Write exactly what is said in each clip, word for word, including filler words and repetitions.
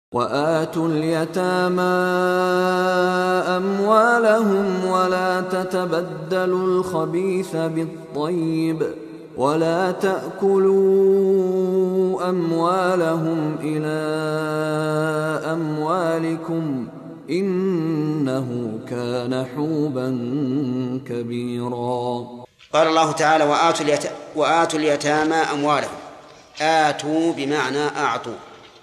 وآتوا اليتامى أموالهم ولا تتبدلوا الخبيث بالطيب ولا تأكلوا أموالهم إلى أموالكم إنه كان حوبا كبيرا. قال الله تعالى وآتوا, اليت... وآتوا اليتامى أموالهم. آتوا بمعنى أعطوا.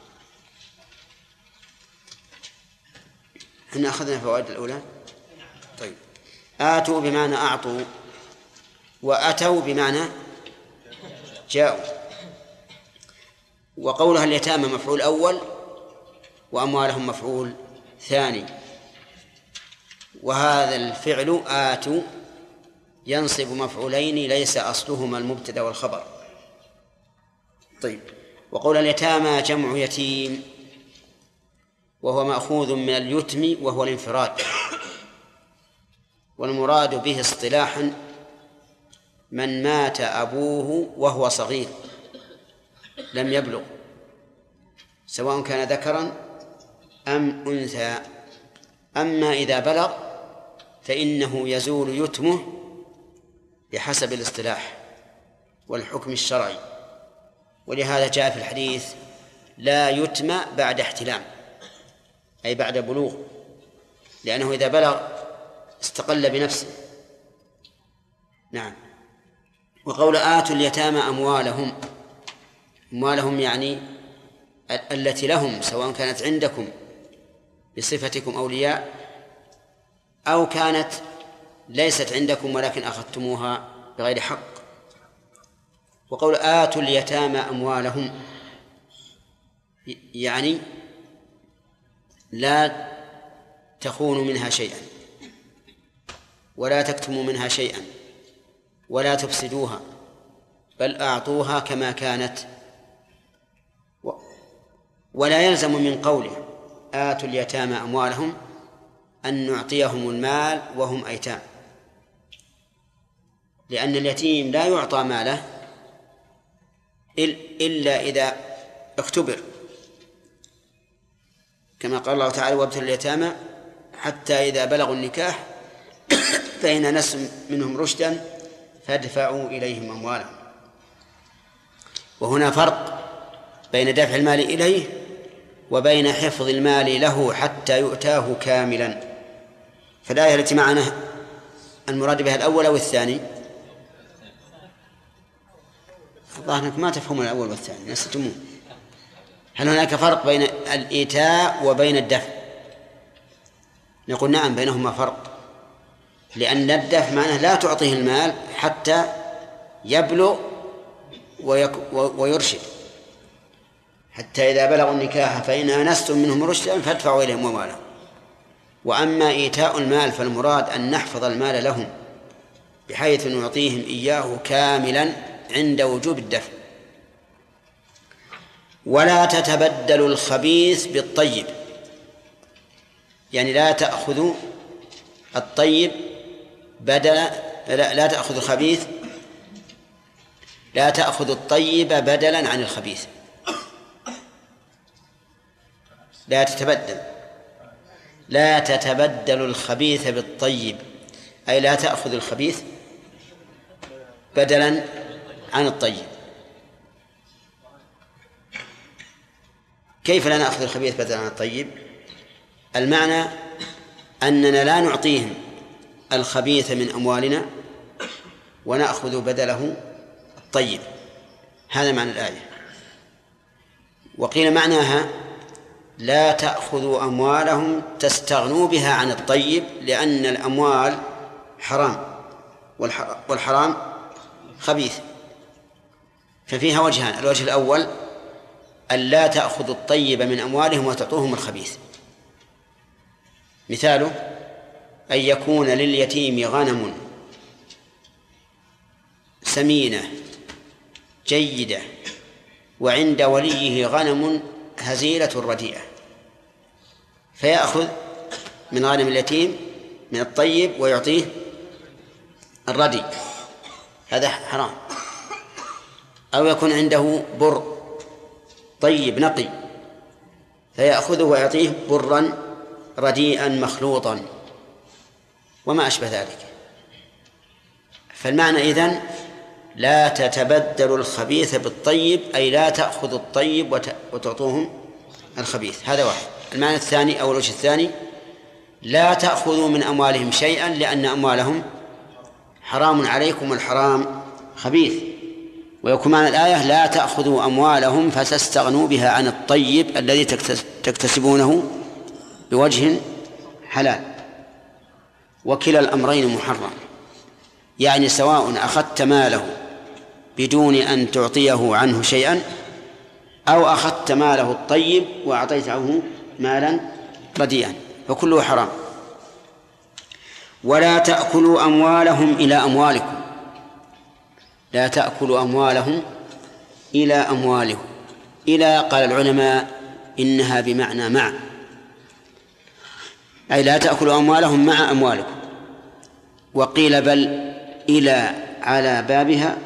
احنا أخذنا فوائد الأولى. طيب آتوا بمعنى أعطوا، وأتوا بمعنى جاءوا. وقولها اليتامى مفعول أول وأموالهم مفعول ثاني، وهذا الفعل آتوا ينصب مفعولين ليس أصلهما المبتدأ والخبر. طيب وقول اليتامى جمع يتيم، وهو مأخوذ من اليتم وهو الانفراد، والمراد به اصطلاحا من مات أبوه وهو صغير لم يبلغ، سواء كان ذكرا أم أنثى. أما إذا بلغ فإنه يزول يتمه بحسب الاصطلاح والحكم الشرعي، ولهذا جاء في الحديث لا يتم بعد احتلام، أي بعد بلوغ، لأنه إذا بلغ استقل بنفسه. نعم. وقول آتوا اليتامى أموالهم، أموالهم يعني التي لهم، سواء كانت عندكم بصفتكم أولياء أو كانت ليست عندكم ولكن أخذتموها بغير حق. وقول آتوا اليتامى أموالهم يعني لا تخونوا منها شيئا ولا تكتموا منها شيئا ولا تفسدوها، بل أعطوها كما كانت. ولا يلزم من قوله آتوا اليتامى أموالهم أن نعطيهم المال وهم أيتام، لأن اليتيم لا يعطى ماله إلا إذا اختبر، كما قال الله تعالى وابتلوا اليتامى حتى إذا بلغوا النكاح فإن أنستم منهم رشدا فادفعوا إليهم أموالهم. وهنا فرق بين دفع المال إليه وبين حفظ المال له حتى يؤتاه كاملا. فالآية التي معنا المراد بها الأول أو الثاني؟ الله أنك ما تفهمون الأول والثاني، نستمون. هل هناك فرق بين الإيتاء وبين الدفع؟ نقول نعم بينهما فرق، لأن الدفع معناه لا تعطيه المال حتى يبلغ ويرشد، حتى إذا بلغوا النكاح فإن آنستم منهم رشدا فادفعوا إليهم أموالهم. وأما إيتاء المال فالمراد أن نحفظ المال لهم بحيث نعطيهم إياه كاملا عند وجوب الدفع. ولا تتبدلوا الخبيث بالطيب، يعني لا تأخذوا الطيب بدل لا, لا تأخذوا الخبيث لا تأخذوا الطيب بدلا عن الخبيث. لا تتبدل لا تتبدل الخبيث بالطيب، أي لا تأخذ الخبيث بدلا عن الطيب. كيف لا نأخذ الخبيث بدلا عن الطيب؟ المعنى أننا لا نعطيهم الخبيث من أموالنا ونأخذ بدله الطيب، هذا معنى الآية. وقيل معناها لا تأخذوا أموالهم تستغنوا بها عن الطيب، لأن الأموال حرام والحرام خبيث. ففيها وجهان: الوجه الأول أن لا تأخذوا الطيب من أموالهم وتعطوهم الخبيث، مثاله أن يكون لليتيم غنم سمينة جيدة وعند وليه غنم هزيلة رديئة، فيأخذ من غنم اليتيم من الطيب ويعطيه الردي، هذا حرام. أو يكون عنده بر طيب نقي فيأخذه ويعطيه برا رديئا مخلوطا وما أشبه ذلك. فالمعنى إذن لا تتبدل الخبيث بالطيب، أي لا تأخذ الطيب وتعطوهم الخبيث. هذا واحد. المعنى الثاني أو الوجه الثاني لا تأخذوا من أموالهم شيئا لأن أموالهم حرام عليكم والحرام خبيث. ويكون معنى الآية لا تأخذوا أموالهم فتستغنوا بها عن الطيب الذي تكتسبونه بوجه حلال. وكلا الأمرين محرم، يعني سواء أخذت ماله بدون أن تعطيه عنه شيئا أو أخذت ماله الطيب وأعطيته مالا رديئا، فكله حرام. ولا تأكلوا أموالهم إلى أموالكم، لا تأكلوا أموالهم إلى أموالهم. إلى قال العلماء إنها بمعنى مع، أي لا تأكلوا أموالهم مع أموالكم. وقيل بل إلى على بابها،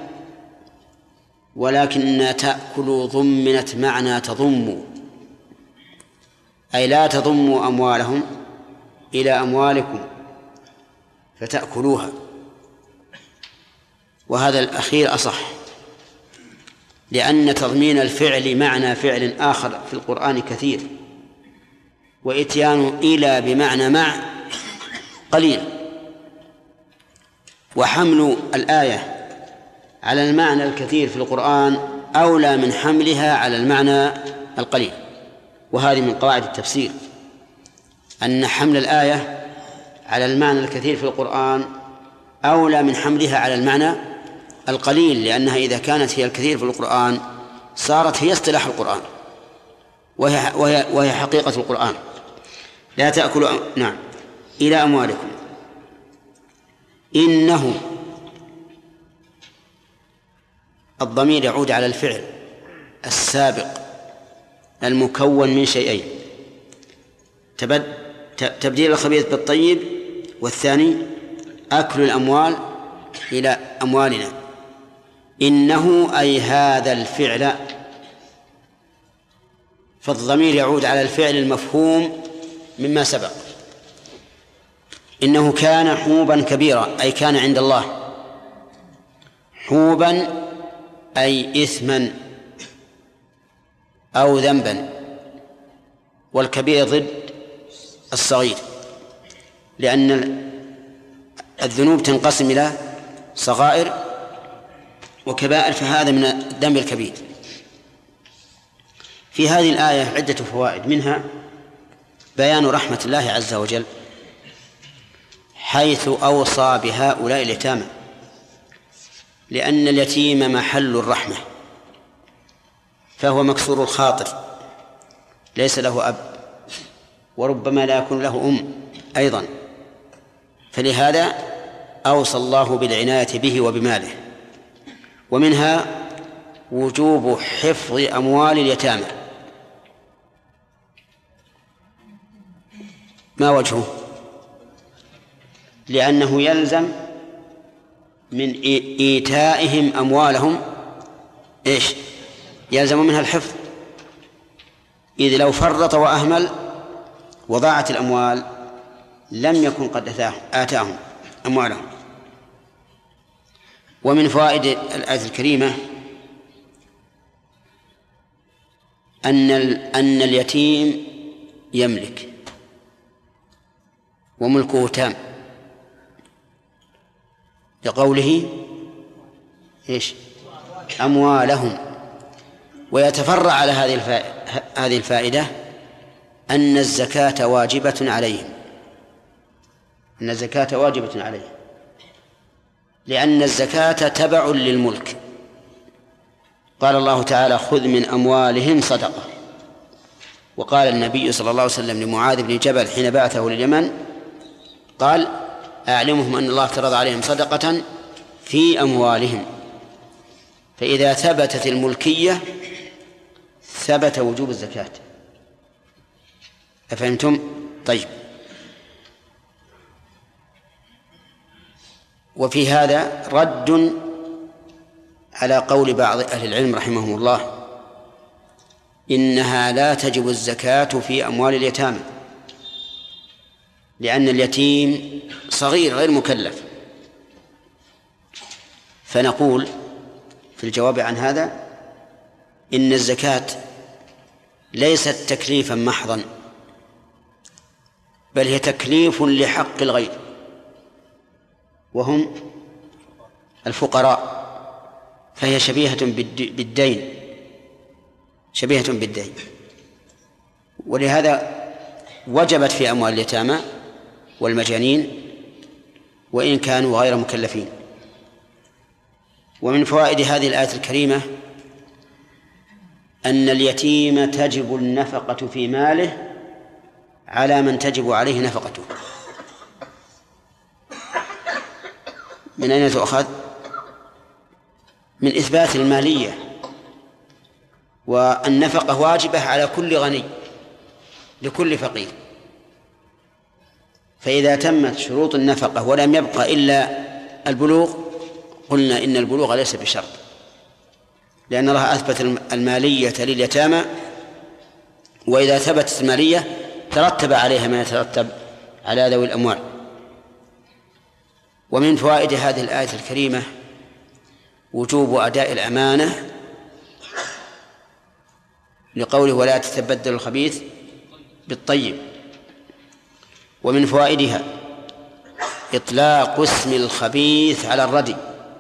ولكن تأكلوا ضمنت معنى تضموا، أي لا تضموا أموالهم إلى أموالكم فتأكلوها. وهذا الأخير أصح، لأن تضمين الفعل معنى فعل آخر في القرآن كثير، وإتيان إلى بمعنى مع قليل. وحمل الآية على المعنى الكثير في القرآن أولى من حملها على المعنى القليل. وهذه من قواعد التفسير أن حمل الآية على المعنى الكثير في القرآن أولى من حملها على المعنى القليل، لأنها إذا كانت هي الكثير في القرآن صارت هي اصطلاح القرآن وهي, وهي, وهي حقيقة القرآن. لا تأكلوا أم... نعم إلى أموالكم. إنه الضمير يعود على الفعل السابق المكون من شيئين: تبد... تبديل الخبيث بالطيب، والثاني أكل الأموال إلى أموالنا. إنه أي هذا الفعل، فالضمير يعود على الفعل المفهوم مما سبق. إنه كان حوبا كبيرا، أي كان عند الله حوبا أي إثما أو ذنبا، والكبير ضد الصغير، لأن الذنوب تنقسم إلى صغائر وكبائر، فهذا من الذنب الكبير. في هذه الآية عدة فوائد، منها بيان رحمة الله عز وجل حيث أوصى بهؤلاء اليتامى، لأن اليتيم محل الرحمة، فهو مكسور الخاطر، ليس له أب، وربما لا يكون له أم أيضا، فلهذا أوصى الله بالعناية به وبماله. ومنها وجوب حفظ أموال اليتامى. ما وجهه؟ لأنه يلزم من إيتائهم أموالهم إيش؟ يلزم منها الحفظ، إذ لو فرط وأهمل وضاعت الأموال لم يكن قد آتاهم أموالهم. ومن فوائد الآية الكريمة أن أن اليتيم يملك وملكه تام، لقوله إيش؟ أموالهم. ويتفرع على هذه هذه الفائدة أن الزكاة واجبة عليهم، أن الزكاة واجبة عليهم، لأن الزكاة تبع للملك. قال الله تعالى: خذ من أموالهم صدقة. وقال النبي صلى الله عليه وسلم لمعاذ بن جبل حين بعثه لليمن، قال: أعلمهم أن الله افترض عليهم صدقة في أموالهم. فإذا ثبتت الملكية ثبت وجوب الزكاة. أفهمتم؟ طيب. وفي هذا رد على قول بعض أهل العلم رحمهم الله إنها لا تجب الزكاة في أموال اليتامى، لأن اليتيم صغير غير مكلف. فنقول في الجواب عن هذا إن الزكاة ليست تكليفا محضا، بل هي تكليف لحق الغير، وهم الفقراء، فهي شبيهة بالدين شبيهة بالدين ولهذا وجبت في أموال اليتامى والمجانين وإن كانوا غير مكلفين. ومن فوائد هذه الآية الكريمة أن اليتيم تجب النفقة في ماله على من تجب عليه نفقته. من أين تؤخذ؟ من إثبات المالية، والنفقة واجبة على كل غني لكل فقير، فإذا تمت شروط النفقة ولم يبقى إلا البلوغ قلنا إن البلوغ ليس بشرط، لأن الله أثبت المالية لليتامى، وإذا ثبتت المالية ترتب عليها ما يترتب على ذوي الأموال. ومن فوائد هذه الآية الكريمة وجوب أداء الأمانة لقوله ولا تتبدل الخبيث بالطيب. ومن فوائدها إطلاق اسم الخبيث على الردي،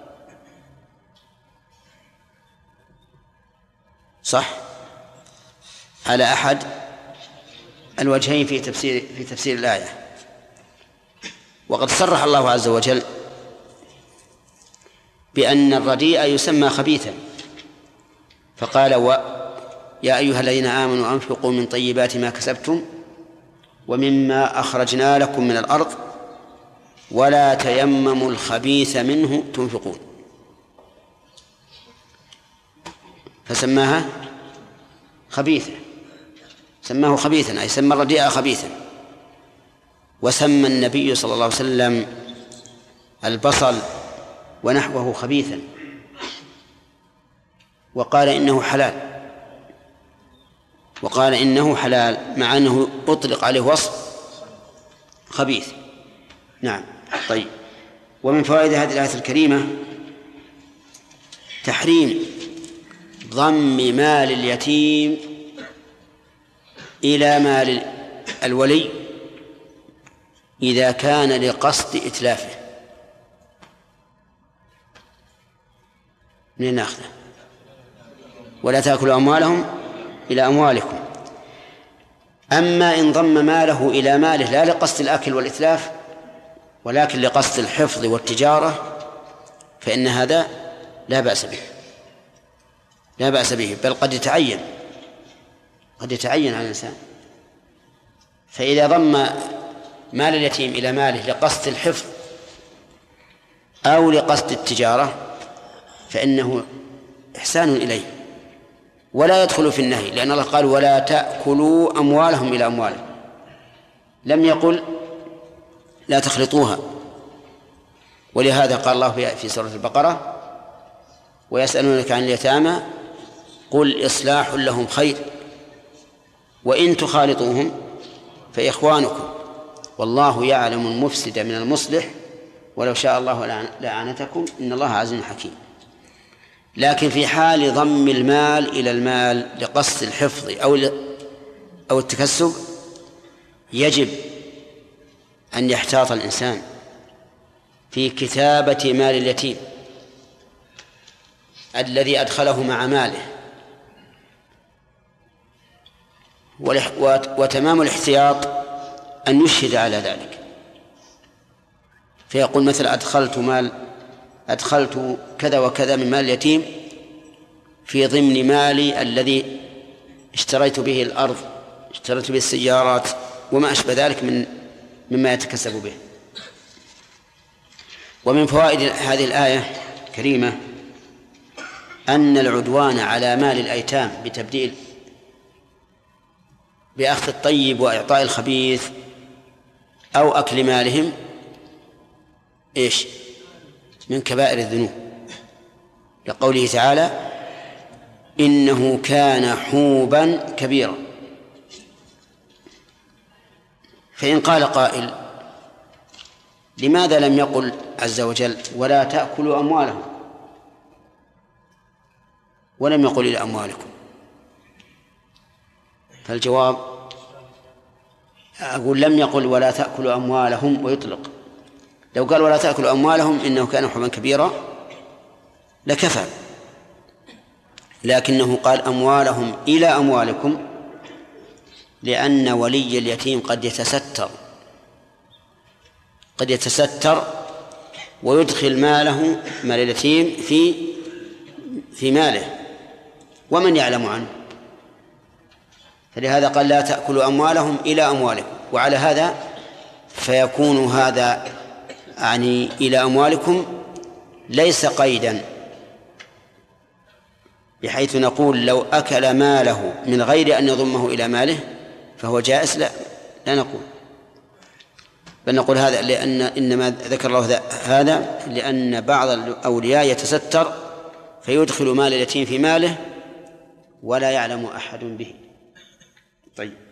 صح، على أحد الوجهين في تفسير في تفسير الآية. وقد صرح الله عز وجل بأن الرديء يسمى خبيثا، فقال و يا أيها الذين آمنوا أنفقوا من طيبات ما كسبتم ومما أخرجنا لكم من الأرض ولا تيمموا الخبيث منه تنفقون، فسماها خبيثة، سماه خبيثا أي سمى الرديء خبيثا. وسمى النبي صلى الله عليه وسلم البصل ونحوه خبيثا، وقال إنه حلال وقال إنه حلال مع أنه أطلق عليه وصف خبيث. نعم. طيب. ومن فوائد هذه الآية الكريمة تحريم ضم مال اليتيم إلى مال الولي إذا كان لقصد إتلافه. منين نأخذه؟ ولا تأكلوا أموالهم إلى أموالكم. أما إن ضم ماله إلى ماله لا لقصد الأكل والإتلاف ولكن لقصد الحفظ والتجارة فإن هذا لا بأس به لا بأس به بل قد يتعين قد يتعين على الإنسان. فإذا ضم مال اليتيم إلى ماله لقصد الحفظ أو لقصد التجارة فإنه إحسان إليه ولا يدخل في النهي، لأن الله قال ولا تأكلوا أموالهم إلى أموالهم، لم يقل لا تخلطوها. ولهذا قال الله في سورة البقرة ويسألونك عن اليتامى قل إصلاح لهم خير وإن تخالطوهم فإخوانكم والله يعلم المفسد من المصلح ولو شاء الله لأعنتكم إن الله عزيز حكيم. لكن في حال ضم المال إلى المال لقصد الحفظ أو أو التكسب يجب أن يحتاط الإنسان في كتابة مال اليتيم الذي أدخله مع ماله، وتمام الاحتياط أن يشهد على ذلك، فيقول مثل أدخلت مال أدخلت كذا وكذا من مال اليتيم في ضمن مالي الذي اشتريت به الأرض اشتريت به السيارات وما أشبه ذلك من مما يتكسب به. ومن فوائد هذه الآية الكريمة أن العدوان على مال الأيتام بتبديل بأخذ الطيب وإعطاء الخبيث أو أكل مالهم إيش من كبائر الذنوب، لقوله تعالى إنه كان حوبا كبيرا. فإن قال قائل لماذا لم يقل عز وجل ولا تأكلوا أموالهم ولم يقل إلى أموالكم؟ فالجواب أقول لم يقل ولا تأكلوا أموالهم ويطلق. لو قال ولا تأكلوا أموالهم إنه كان حوبا كبيرا لكفى، لكنه قال أموالهم إلى أموالكم لأن ولي اليتيم قد يتستر قد يتستر ويدخل ماله مال اليتيم في في ماله ومن يعلم عنه، فلهذا قال لا تأكلوا أموالهم إلى أموالكم. وعلى هذا فيكون هذا يعني إلى أموالكم ليس قيدا، بحيث نقول لو أكل ماله من غير أن يضمه إلى ماله فهو جائز، لا لا نقول، بل نقول هذا لأن إنما ذكر الله هذا لأن بعض الأولياء يتستر فيدخل مال اليتيم في ماله ولا يعلم أحد به. طيب.